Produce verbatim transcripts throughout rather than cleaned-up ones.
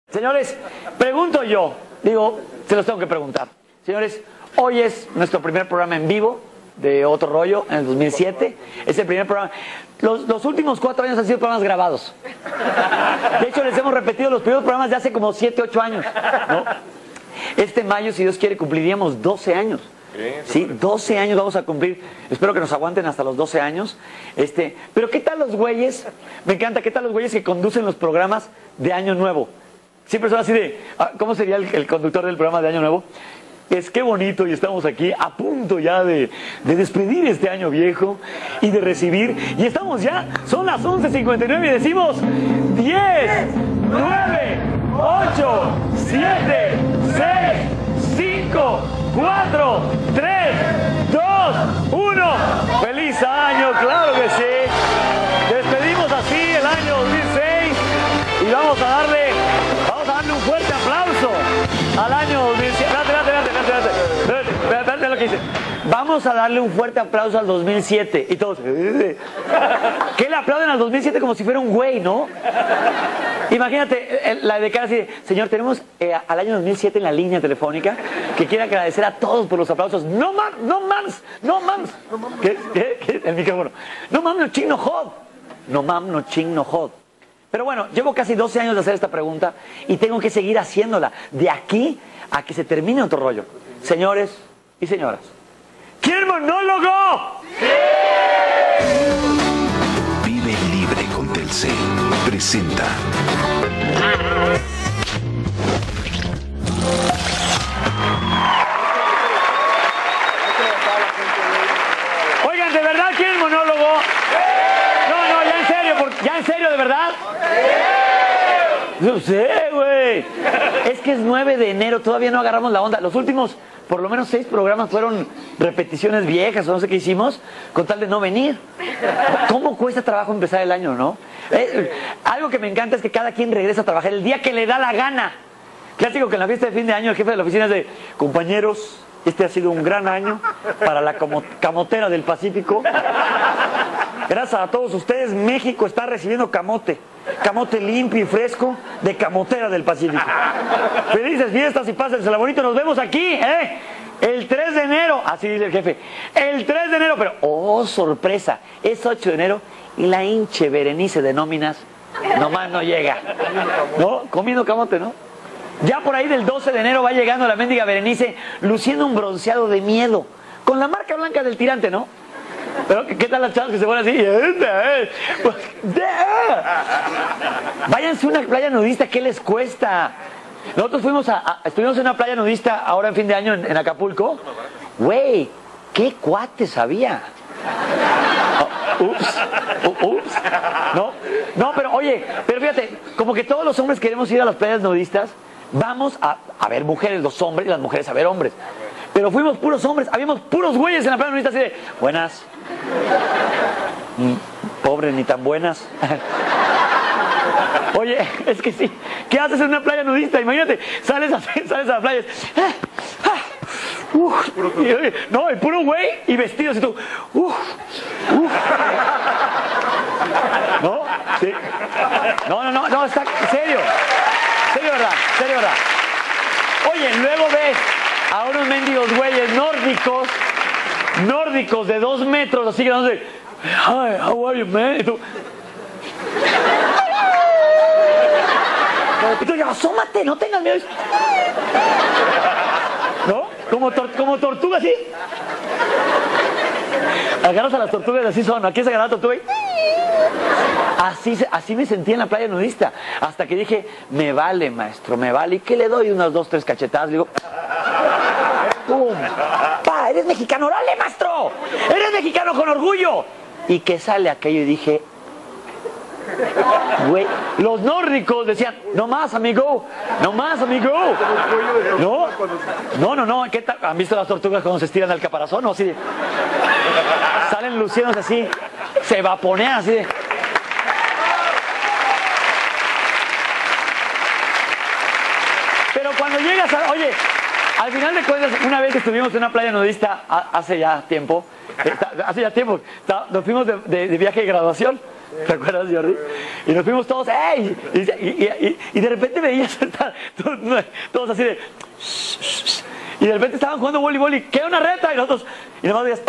Señores, pregunto yo, digo, se los tengo que preguntar. Señores, hoy es nuestro primer programa en vivo de Otro Rollo en el dos mil siete. Es el primer programa. Los, los últimos cuatro años han sido programas grabados. De hecho, les hemos repetido los primeros programas de hace como siete, ocho años, ¿no? Este mayo, si Dios quiere, cumpliríamos doce años. Sí, doce años vamos a cumplir. Espero que nos aguanten hasta los doce años. Este, pero ¿qué tal los güeyes? Me encanta, ¿qué tal los güeyes que conducen los programas de Año Nuevo? Siempre son así de, ¿cómo sería el, el conductor del programa de Año Nuevo? Es qué bonito y estamos aquí a punto ya de, de despedir este año viejo y de recibir. Y estamos ya, son las once cincuenta y nueve y decimos diez, nueve, ocho, siete, seis, cinco, cuatro, tres, dos, uno. ¡Feliz año! ¡Claro que sí! Despedimos así el año dos mil seis y vamos a darle... Vamos a darle un fuerte aplauso al año dos mil siete. Espérate, espérate, espérate, espérate, espérate, espérate lo que dice. Vamos a darle un fuerte aplauso al dos mil siete. Y todos, ¿qué le aplauden al dos mil siete como si fuera un güey, no? Imagínate la de cara así de, señor, tenemos eh, al año dos mil siete en la línea telefónica que quiere agradecer a todos por los aplausos. No man, no mams, no mams. ¿Qué? ¿Qué? ¿Qué? El micrófono. No mam, no ching, no jod. No mam, no ching, no jod. Pero bueno, llevo casi doce años de hacer esta pregunta y tengo que seguir haciéndola de aquí a que se termine Otro Rollo. Señores y señoras, ¿quieren monólogo? ¡Sí! Vive libre con Telcel. Presenta. Oigan, ¿de verdad quieren monólogo? No, no, ya en serio, porque, ya en serio, ¿de verdad? No sé, güey. Es que es nueve de enero, todavía no agarramos la onda. Los últimos, por lo menos seis programas fueron repeticiones viejas o no sé qué hicimos, con tal de no venir. ¿Cómo cuesta trabajo empezar el año, no? Eh, algo que me encanta es que cada quien regresa a trabajar el día que le da la gana. Clásico que en la fiesta de fin de año el jefe de la oficina es de, compañeros, este ha sido un gran año para la camotera del Pacífico. Gracias a todos ustedes, México está recibiendo camote. Camote limpio y fresco de Camotera del Pacífico. Felices fiestas y pásensela bonito. Nos vemos aquí, ¿eh? El tres de enero. Así dice el jefe. El tres de enero, pero, oh, sorpresa. Es ocho de enero y la hinche Berenice de nóminas nomás no llega. ¿No? Comiendo camote, ¿no? Ya por ahí del doce de enero va llegando la mendiga Berenice luciendo un bronceado de miedo. Con la marca blanca del tirante, ¿no? Pero, ¿qué tal las chavas que se ponen así? Váyanse a una playa nudista, ¿qué les cuesta? Nosotros fuimos a, a estuvimos en una playa nudista ahora en fin de año en, en Acapulco. Güey, qué cuates había. Oh, ups, uh, ups. No, no, pero oye, pero fíjate, como que todos los hombres queremos ir a las playas nudistas, vamos a, a ver mujeres, los hombres, y las mujeres a ver hombres. Pero fuimos puros hombres, habíamos puros güeyes en la playa nudista así de, buenas. Mm, pobres, ni tan buenas. Oye, es que sí, ¿qué haces en una playa nudista? Imagínate, sales a, sales a la playa, ah, ah, uf, y, oye, no, el puro güey y vestidos y tú, uf, uf. ¿No? Sí. No, no, no, no, está, serio, serio, ¿verdad? Serio, ¿verdad? Oye, luego ves a unos mendigos güeyes nórdicos, nórdicos de dos metros, así que no sé, hi, how are you, man? Y tú, y tú, asómate, no tengas miedo. ¿No? Como, tor como tortuga, así. Agarras a las tortugas, así son. Aquí se agarra la tortuga y... Así, así me sentí en la playa nudista. Hasta que dije, me vale, maestro, me vale. ¿Y qué le doy? Unas dos, tres cachetadas. Le digo, ¡pum! ¡Pa! ¡Eres mexicano! ¡Órale, maestro! ¡Eres mexicano con orgullo! Y que sale aquello y dije, güey, los nórdicos decían, no más, amigo, no más, amigo. No, no, no, no. ¿Qué tal? ¿Han visto las tortugas cuando se estiran al caparazón? No, así de... Salen luciéndose así, se vaponean así de... Pero cuando llegas a... Oye, al final de cuentas, una vez que estuvimos en una playa nudista, hace ya tiempo, hace ya tiempo, nos fuimos de, de, de viaje de graduación. ¿Te acuerdas, Jordi? Y nos fuimos todos, ¡ey! Y, y, y, y de repente veías todos así de... Y de repente estaban jugando voleibol y ¡qué una reta! Y nosotros, y nomás veías...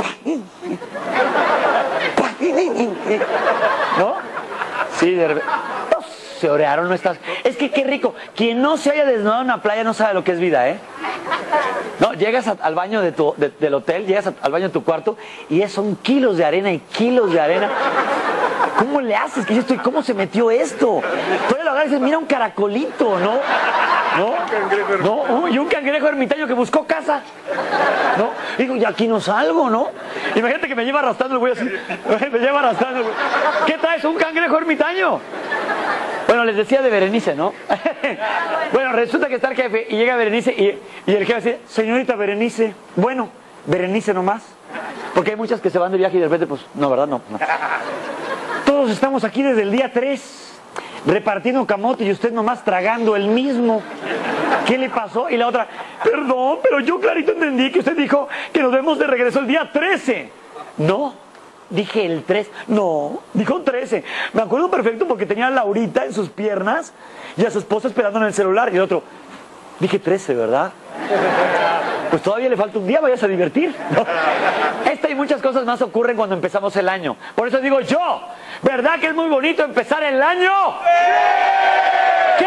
¿No? Sí, de repente... Se orearon nuestras... Es que qué rico. Quien no se haya desnudado en una playa no sabe lo que es vida, ¿eh? No, llegas a, al baño de tu, de, del hotel, llegas a, al baño de tu cuarto y es, son kilos de arena y kilos de arena. ¿Cómo le haces? ¿Qué es esto? ¿Y cómo se metió esto? Todavía lo agarras y dices, mira un caracolito, ¿no? ¿No? ¿No? Y un cangrejo ermitaño que buscó casa. ¿No? Digo, y aquí no salgo, ¿no? Imagínate que me lleva arrastrando el güey así. Me lleva arrastrando el güey. ¿Qué traes? Un cangrejo ermitaño. Bueno, les decía de Berenice, ¿no? Bueno, resulta que está el jefe y llega Berenice y, y el jefe dice, señorita Berenice, bueno, Berenice nomás. Porque hay muchas que se van de viaje y de repente, pues, no, ¿verdad? No, no. Todos estamos aquí desde el día tres, repartiendo camote y usted nomás tragando el mismo. ¿Qué le pasó? Y la otra, perdón, pero yo clarito entendí que usted dijo que nos vemos de regreso el día trece. No. Dije el tres, no, dijo trece. Me acuerdo perfecto porque tenía a Laurita en sus piernas y a su esposa esperando en el celular. Y el otro, dije trece, ¿verdad? Pues todavía le falta un día, vayas a divertir, ¿no? Esta y muchas cosas más ocurren cuando empezamos el año. Por eso digo yo, ¿verdad que es muy bonito empezar el año? ¿Qué?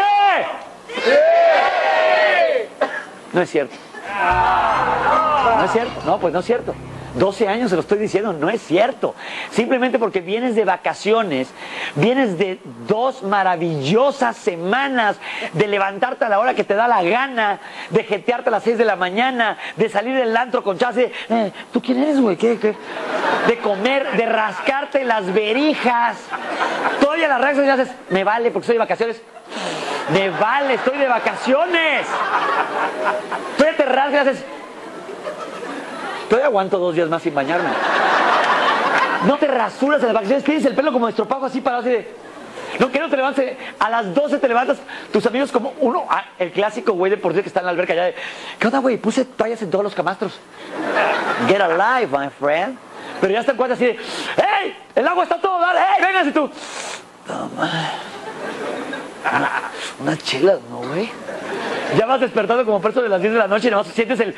No es cierto. No es cierto, no, pues no es cierto. doce años se lo estoy diciendo, no es cierto. Simplemente porque vienes de vacaciones, vienes de dos maravillosas semanas de levantarte a la hora que te da la gana, de jetearte a las seis de la mañana, de salir del antro con chas, de, eh, ¿tú quién eres, güey? ¿Qué, qué? De comer, de rascarte las verijas. Todavía las rascas y haces, me vale porque estoy de vacaciones. Me vale, estoy de vacaciones. Todavía te rascas y haces... Todavía aguanto dos días más sin bañarme. No te rasuras en las vacaciones, tienes el pelo como estropajo así parado así de... No, que no te levantes, a las doce te levantas, tus amigos como uno, ah, el clásico güey deportivo que está en la alberca allá de... ¿Qué onda, güey? Puse toallas en todos los camastros. Get alive, my friend. Pero ya están cuatro así de... ¡Hey! El agua está todo, dale, ¡hey! Vengas y tú... Toma. Una, unas chelas, ¿no, güey? Ya vas despertando como preso de las diez de la noche y nada más sientes el...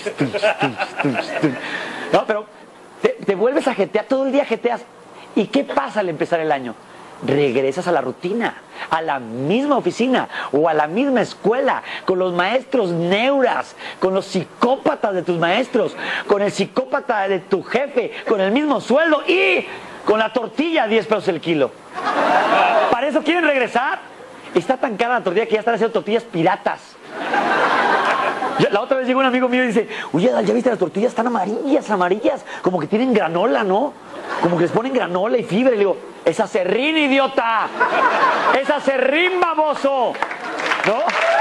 No, pero te, te vuelves a jetear, todo el día jeteas. ¿Y qué pasa al empezar el año? Regresas a la rutina, a la misma oficina o a la misma escuela, con los maestros neuras, con los psicópatas de tus maestros, con el psicópata de tu jefe, con el mismo sueldo y con la tortilla a diez pesos el kilo. ¿Para eso quieren regresar? Está tan cara la tortilla que ya están haciendo tortillas piratas. La otra vez llegó un amigo mío y dice, oye, ¿ya viste las tortillas? Están amarillas, amarillas, como que tienen granola, ¿no? Como que les ponen granola y fibra. Y le digo, es acerrín, idiota. Es acerrín, baboso. ¿No?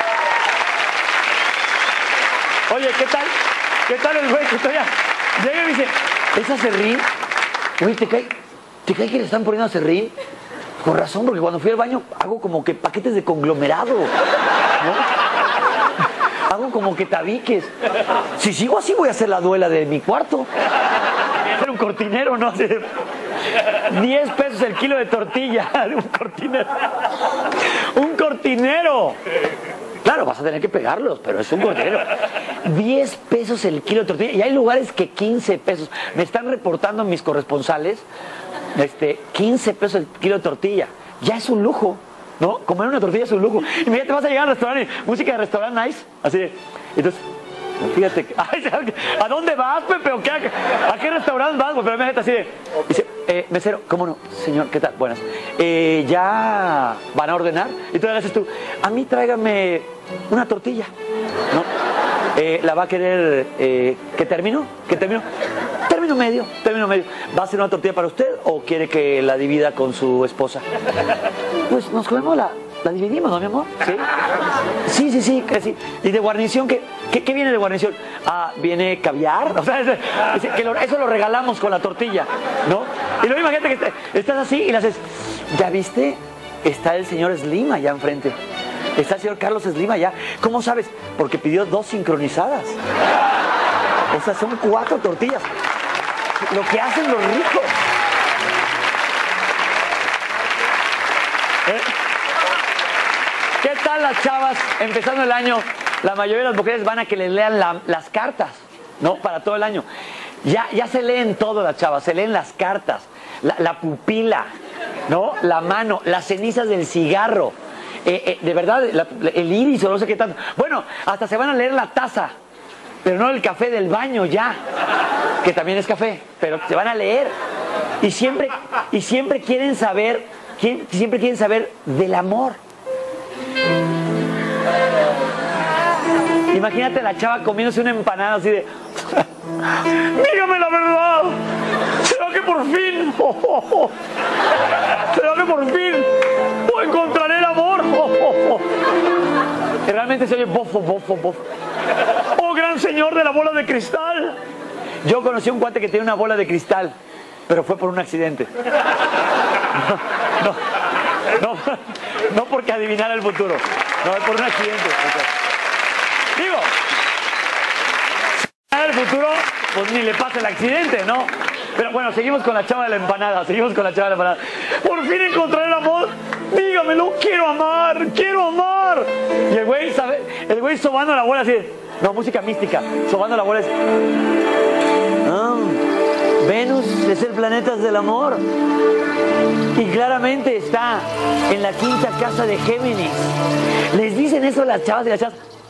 Oye, ¿qué tal? ¿Qué tal el güey que todavía llega y me dice, ¿es acerrín? Oye, ¿te cae, ¿te cae que le están poniendo acerrín? Con razón, porque cuando fui al baño hago como que paquetes de conglomerado, ¿no? Hago como que tabiques. Si sigo así voy a hacer la duela de mi cuarto. Era un cortinero, ¿no? diez pesos el kilo de tortilla. Un cortinero. Un cortinero. Claro, vas a tener que pegarlos, pero es un cortinero. diez pesos el kilo de tortilla. Y hay lugares que quince pesos. Me están reportando mis corresponsales, este, quince pesos el kilo de tortilla. Ya es un lujo, ¿no? Comer una tortilla es un lujo. Y mira, te vas a llegar al restaurante, música de restaurante nice, así de... Entonces, fíjate, ¿a dónde vas, Pepe? ¿O qué, ¿A qué restaurante vas? Pero me gente así de... Dice, eh, mesero, ¿cómo no? Señor, ¿qué tal? Buenas. Eh, ¿ya van a ordenar? Y tú le haces tú, a mí tráigame una tortilla, ¿no? Eh, ¿La va a querer... Eh, ¿Que termino? ¿Que termino? Término medio, término medio. ¿Va a hacer una tortilla para usted o quiere que la divida con su esposa? Pues nos comemos la... La dividimos, ¿no, mi amor? Sí, sí, sí, sí, que sí. ¿Y de guarnición qué, qué, qué viene de guarnición? Ah, ¿viene caviar? O sea, es, es, que lo, eso lo regalamos con la tortilla, ¿no? Y luego imagínate que estás así y le haces, ¿ya viste? Está el señor Slim allá enfrente. Está el señor Carlos Slim allá. ¿Cómo sabes? Porque pidió dos sincronizadas. O sea, son cuatro tortillas. Lo que hacen los ricos. ¿Eh? ¿Qué tal las chavas empezando el año? La mayoría de las mujeres van a que les lean la, las cartas, ¿no? Para todo el año. Ya, ya se leen todo las chavas, se leen las cartas, la, la pupila, ¿no? La mano, las cenizas del cigarro, eh, eh, de verdad, la, el iris o no sé qué tanto. Bueno, hasta se van a leer la taza, pero no el café del baño ya, que también es café, pero se van a leer. Y siempre, y siempre quieren saber, siempre quieren saber del amor. Imagínate a la chava comiéndose una empanada así de... Dígame la verdad. ¿Será que por fin? Oh, oh, oh. ¿Será que por fin oh, encontraré el amor? Oh, oh, oh. Y realmente se oye bofo, bofo, bofo. Oh, gran señor de la bola de cristal. Yo conocí a un cuate que tiene una bola de cristal, pero fue por un accidente. No, no, no, no porque adivinara el futuro. No, es por un accidente. Digo, si el futuro, pues ni le pasa el accidente, ¿no? Pero bueno, seguimos con la chava de la empanada, seguimos con la chava de la empanada. Por fin encontré el amor, dígamelo, quiero amar, quiero amar. Y el güey, ¿sabe? El güey sobando la bola así, no, música mística, sobando la bola es... Ah, Venus es el planeta del amor. Y claramente está en la quinta casa de Géminis. Les dicen eso a las chavas y las chavas.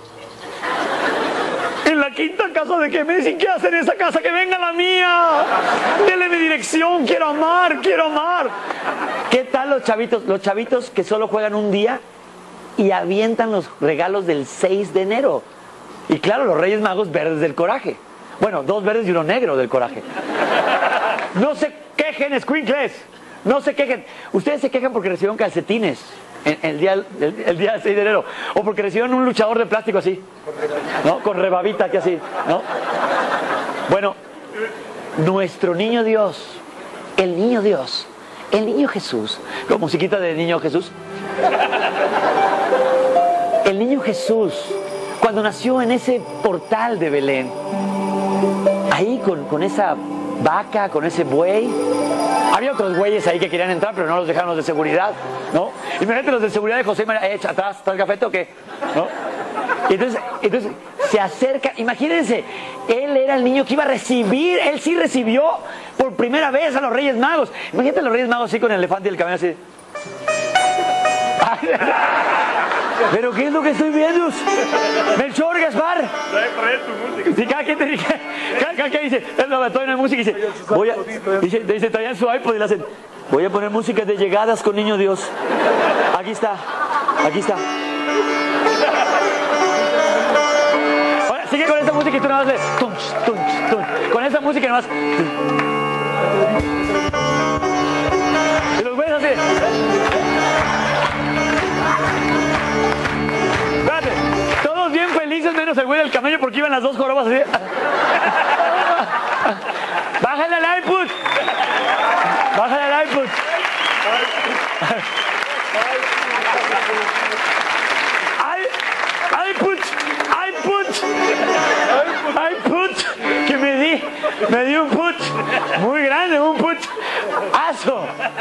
En la quinta casa de Géminis, ¿y qué hacen en esa casa? ¡Que venga la mía! ¡Denle mi dirección! ¡Quiero amar! ¡Quiero amar! ¿Qué tal los chavitos? Los chavitos que solo juegan un día y avientan los regalos del seis de enero. Y claro, los Reyes Magos verdes del coraje. Bueno, dos verdes y uno negro del coraje. No se quejen, escuincles. No se quejen. Ustedes se quejan porque recibieron calcetines en, en el, día, el, el día seis de enero. O porque recibieron un luchador de plástico así, ¿no? Con rebabita que así, ¿no? Bueno, nuestro niño Dios, el niño Dios, el niño Jesús, con musiquita de niño Jesús. El niño Jesús, cuando nació en ese portal de Belén, ahí con, con esa vaca, con ese buey. Había otros güeyes ahí que querían entrar, pero no los dejaron los de seguridad, ¿no? Imagínate los de seguridad de José María, eh, atrás, atrás, gafete o qué, ¿no? Y entonces, entonces se acerca, imagínense, él era el niño que iba a recibir, él sí recibió por primera vez a los Reyes Magos. Imagínate a los Reyes Magos así con el elefante y el camello así. ¿Pero qué es lo que estoy viendo? Melchor, Gaspar. Sí, cada quien te dice, cada, cada quien dice, todavía no hay música y dice, voy a, dice, dice, traían su iPod y le hacen, voy a poner música de llegadas con Niño Dios. Aquí está, aquí está. Ahora, sigue con esa música y tú nada más le, tunch, tunch, tunch. Con esa música nada más. Y los güeyes así. Espérate, todos bien felices menos el güey del camello porque iban las dos jorobas así. Bájale al iPod. Bájale al iPod. iPod, iPod, iPod, que me di, me di un put, muy grande, un put, aso.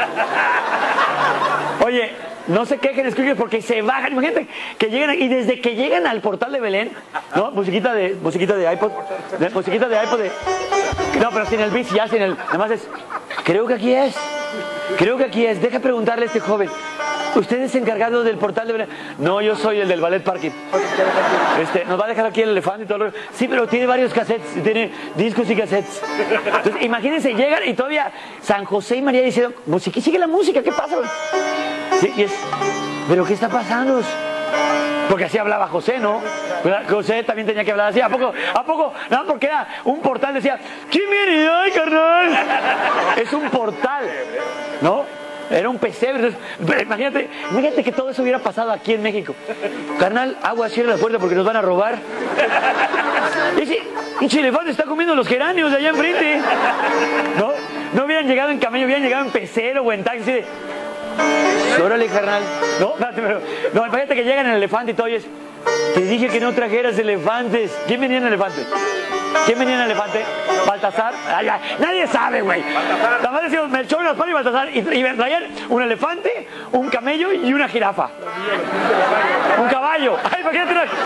Oye, no se quejen, escuchen, porque se bajan, imagínate que llegan, y desde que llegan al portal de Belén, ¿no? Musiquita de, musiquita de iPod, de, musiquita de iPod de, no, pero sin el beat, ya sin el, nada más es, creo que aquí es, creo que aquí es, deja preguntarle a este joven, ¿usted es encargado del portal de Belén? No, yo soy el del ballet parking. Este, nos va a dejar aquí el elefante y todo lo... Sí, pero tiene varios cassettes, tiene discos y cassettes. Entonces, imagínense, llegan y todavía San José y María diciendo, música, sigue la música, ¿qué pasa? Sí, y es, ¿pero qué está pasando? Porque así hablaba José, ¿no? José también tenía que hablar así. ¿A poco? ¿A poco? Nada, porque era un portal, decía, ¿quién viene? ¡Ay, carnal! Es un portal, ¿no? Era un pesebre. Imagínate, imagínate que todo eso hubiera pasado aquí en México. Carnal, agua, cierra la puerta porque nos van a robar. Ese pinche elefante está comiendo los geranios de allá enfrente. ¿No? No hubieran llegado en camello, hubieran llegado en pecero o en taxi. De... Órale, carnal. No, pero, no, imagínate que llegan en el elefante y tú oyes, te dije que no trajeras elefantes. ¿Quién venía en el elefante? ¿Quién venía en el elefante? Baltasar. Ay, ay, nadie sabe, güey. Nada más decimos Melchor, Gaspar y Baltasar. Y, y traían un elefante, un camello y una jirafa. Un caballo. Ay, ¿por qué no traes?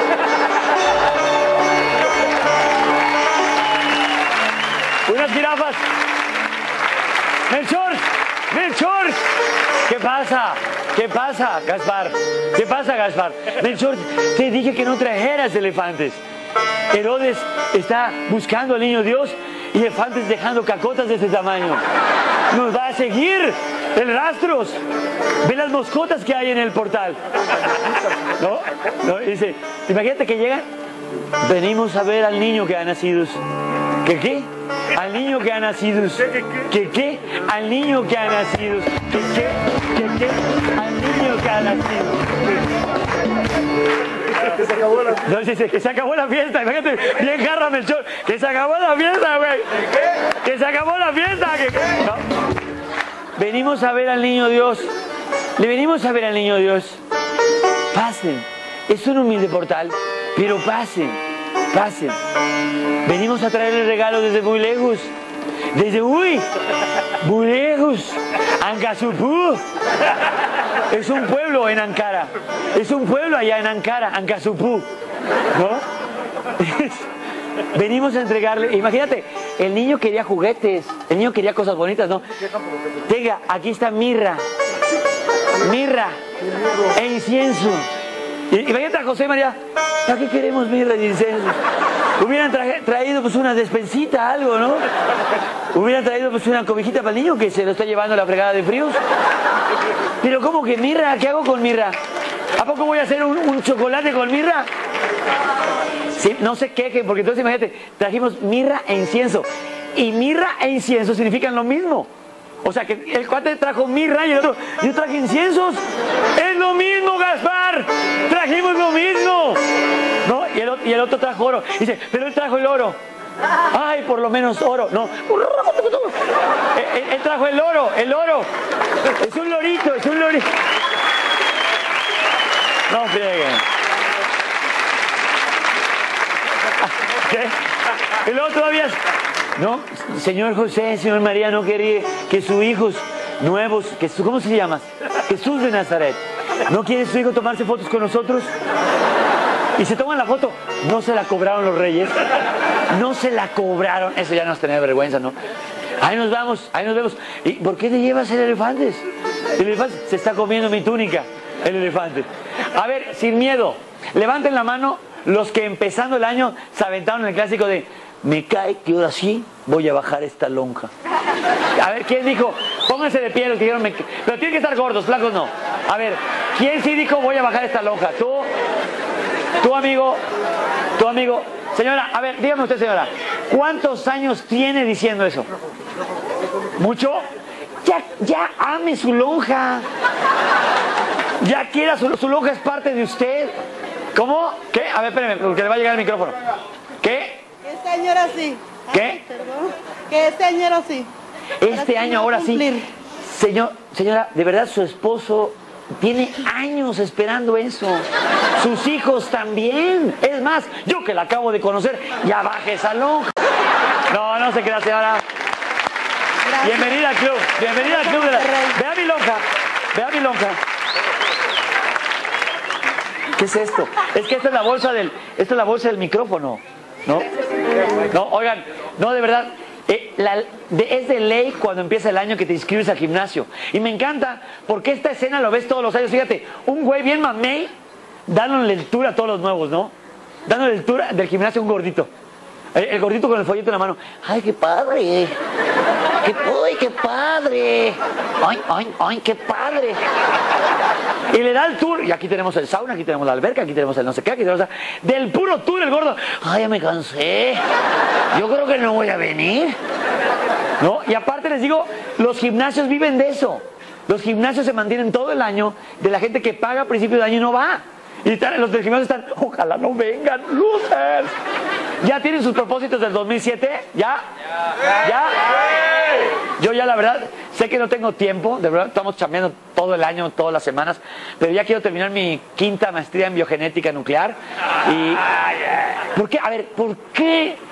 Unas jirafas. Melchor, Melchor. ¿Qué pasa? ¿Qué pasa, Gaspar? ¿Qué pasa, Gaspar? Melchor, te dije que no trajeras elefantes. Herodes está buscando al niño Dios y elefantes dejando cacotas de ese tamaño. Nos va a seguir el rastros. Ve las moscotas que hay en el portal. ¿No? ¿No? Dice, imagínate que llegan. Venimos a ver al niño que ha nacido. ¿Qué qué? Al niño que ha nacido. ¿Qué qué? Al niño que ha nacido. ¿Qué qué? ¿Qué qué? Al niño que ha nacido. Que se acabó la fiesta. No, dice que se acabó la fiesta. Imagínate, bien jarra Melchor. Que se acabó la fiesta, güey. Que se acabó la fiesta. ¿Qué, qué? No. Venimos a ver al niño Dios. Le venimos a ver al niño Dios. Pasen. Es un humilde portal, pero pasen. Pasen. Venimos a traerle regalos desde muy lejos. Desde uy, muy lejos. Ancasupú. Es un pueblo en Ankara. Es un pueblo allá en Ankara, Ancasupú. ¿No? Venimos a entregarle. Imagínate, el niño quería juguetes. El niño quería cosas bonitas, ¿no? Tenga, aquí está mirra. Mirra. E incienso. Y, imagínate a José María. ¿Para qué queremos mirra y incienso? Hubieran tra traído pues una despensita, algo, ¿no? Hubieran traído pues una cobijita para el niño que se lo está llevando la fregada de fríos. Pero ¿cómo que mirra? ¿Qué hago con mirra? ¿A poco voy a hacer un, un chocolate con mirra? Sí, no se quejen, porque entonces imagínate, trajimos mirra e incienso. Y mirra e incienso significan lo mismo. O sea, que el cuate trajo mirra y el otro, yo traje inciensos. Es lo mismo, Gaspar. Trajimos lo mismo. ¿No? Y el, y el otro trajo oro. Dice, pero él trajo el oro. Ay, por lo menos oro. No. Él, él trajo el oro, el oro. Es un lorito, es un lorito. No frieguen. ¿Qué? Y luego todavía... No, señor José, señor María, no quería que sus hijos nuevos, que su, ¿cómo se llama? Jesús de Nazaret. ¿No quiere su hijo tomarse fotos con nosotros? Y se toman la foto. No se la cobraron los reyes. No se la cobraron. Eso ya nos tenía vergüenza, ¿no? Ahí nos vamos, ahí nos vemos. ¿Y por qué te llevas el elefante? El elefante se está comiendo mi túnica, el elefante. A ver, sin miedo, levanten la mano los que empezando el año se aventaron el clásico de... Me cae que ahora sí voy a bajar esta lonja. A ver, ¿quién dijo? Pónganse de pie los que dijeron, me... pero tienen que estar gordos, flacos no. A ver, ¿quién sí dijo voy a bajar esta lonja? Tú, tu amigo, tu amigo. Señora, a ver, dígame usted, señora, ¿cuántos años tiene diciendo eso? ¿Mucho? Ya, ya ame su lonja. Ya quiera, su, su lonja es parte de usted. ¿Cómo? ¿Qué? A ver, espérame, porque le va a llegar el micrófono. ¿Qué? Este año ahora sí. ¿Qué? Ay, perdón. Que este año ahora sí. Este año ahora sí. Señor, señora, de verdad su esposo tiene años esperando eso. Sus hijos también. Es más, yo que la acabo de conocer, ya baje esa lonja. No, no se crea, señora. Gracias. Bienvenida al club. Bienvenida al club de la... Vea mi lonja. Vea mi lonja. ¿Qué es esto? Es que esta es la bolsa del, esta es la bolsa del micrófono. ¿No? No, oigan, no, de verdad, eh, la, de, es de ley cuando empieza el año que te inscribes al gimnasio. Y me encanta, porque esta escena lo ves todos los años. Fíjate, un güey bien mamey, dándole el tour a todos los nuevos, ¿no? Dándole el tour del gimnasio a un gordito. El, el gordito con el folleto en la mano. ¡Ay, qué padre! ¡Qué, ¡Ay, qué padre! ¡Ay, ay, ay, qué padre! Y le da el tour, y aquí tenemos el sauna, aquí tenemos la alberca, aquí tenemos el no sé qué, aquí tenemos... Del puro tour el gordo, ay, ya me cansé, yo creo que no voy a venir, ¿no? Y aparte les digo, los gimnasios viven de eso. Los gimnasios se mantienen todo el año de la gente que paga a principio de año y no va. Y están, los del gimnasio están, ojalá no vengan, losers. ¿Ya tienen sus propósitos del dos mil siete? ¿Ya? ¿Ya? ¿Ya? Yo ya la verdad, sé que no tengo tiempo, de verdad estamos chambeando todo el año, todas las semanas, pero ya quiero terminar mi quinta maestría en biogenética nuclear. Y ¿por qué? A ver, ¿por qué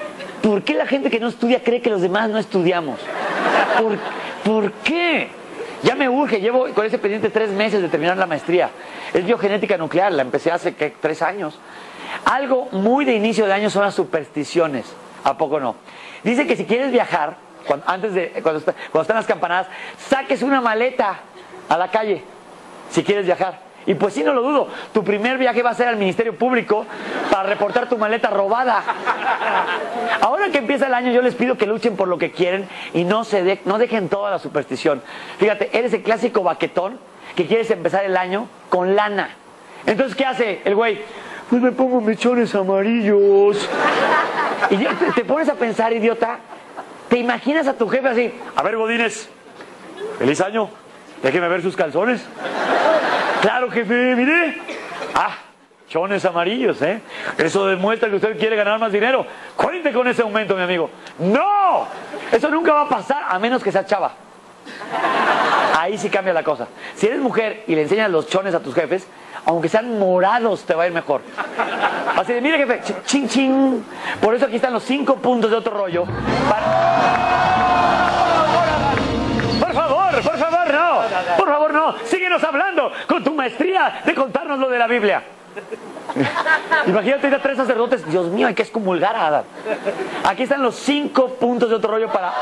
¿Por qué la gente que no estudia cree que los demás no estudiamos? ¿Por, ¿por qué? Ya me urge, llevo con ese pendiente tres meses de terminar la maestría. Es biogenética nuclear, la empecé hace ¿qué? tres años. Algo muy de inicio de año son las supersticiones. ¿A poco no? Dice que si quieres viajar, cuando, antes de, cuando, está, cuando están las campanadas, saques una maleta a la calle, si quieres viajar. Y pues sí, no lo dudo, tu primer viaje va a ser al Ministerio Público para reportar tu maleta robada. Ahora que empieza el año, yo les pido que luchen por lo que quieren y no, se de, no dejen toda la superstición. Fíjate, eres el clásico baquetón que quieres empezar el año con lana. Entonces, ¿qué hace el güey? Pues me pongo mechones amarillos. Y te, te pones a pensar, idiota, te imaginas a tu jefe así: a ver, Godínez, feliz año, déjeme ver sus calzones. Claro, jefe, mire. Ah, chones amarillos, ¿eh? Eso demuestra que usted quiere ganar más dinero. Cuente con ese aumento, mi amigo. ¡No! Eso nunca va a pasar a menos que sea chava. Ahí sí cambia la cosa. Si eres mujer y le enseñas los chones a tus jefes, aunque sean morados, te va a ir mejor. Así de, mire, jefe, ching, ching. Por eso aquí están los cinco puntos de otro rollo. Para... Por favor, por favor, no. Por favor, no. Síguenos hablando con tu maestría de contarnos lo de la Biblia. Imagínate ir a tres sacerdotes. Dios mío, hay que excomulgar a Adán. Aquí están los cinco puntos de otro rollo para...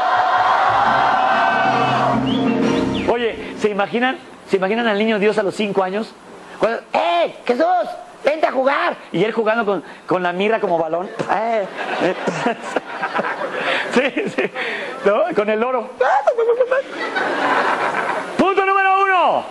Oye, ¿se imaginan? ¿Se imaginan al niño Dios a los cinco años? Cuando, ¡eh, Jesús! ¡Vente a jugar! Y él jugando con, con la mirra como balón. Eh, eh. Sí, sí. ¿No? Con el loro. Punto número uno.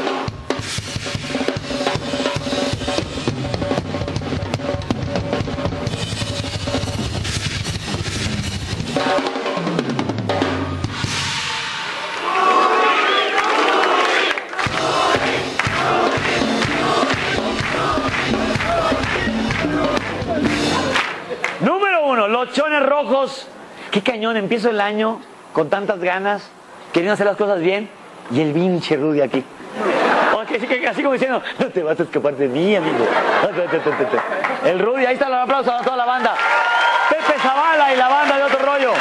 Número uno, los chones rojos. Qué cañón, empiezo el año con tantas ganas, queriendo hacer las cosas bien, y el pinche Rudy aquí. Okay, así como diciendo, no te vas a escapar de mí, amigo. El Rudy, ahí está el aplauso a toda la banda. Pepe Zavala y la banda de otro rollo.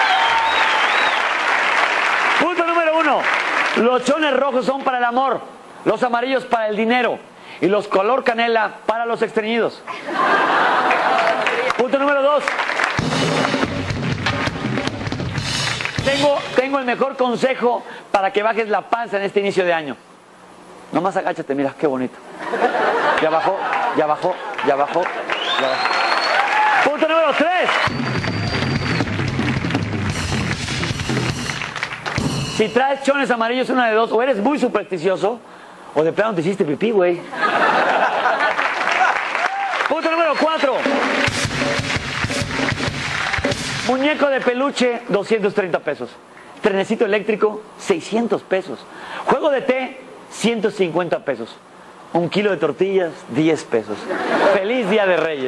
Punto número uno, los chones rojos son para el amor, los amarillos para el dinero y los color canela para los estreñidos. Punto número dos. Tengo, tengo el mejor consejo para que bajes la panza en este inicio de año. Nomás agáchate, mira, qué bonito. Ya bajó, ya bajó, ya bajó, ya bajó. Punto número tres. Si traes chones amarillos, una de dos, o eres muy supersticioso, o de plano te hiciste pipí, güey. Punto número cuatro. Muñeco de peluche, doscientos treinta pesos. Trenecito eléctrico, seiscientos pesos. Juego de té, ciento cincuenta pesos. Un kilo de tortillas, diez pesos. Feliz Día de Reyes.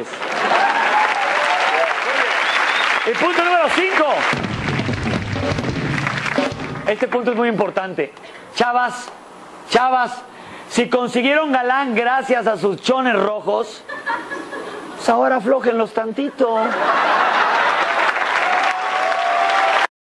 Y punto número cinco. Este punto es muy importante. Chavas, chavas, si consiguieron galán gracias a sus chones rojos, pues ahora aflójenlos tantito.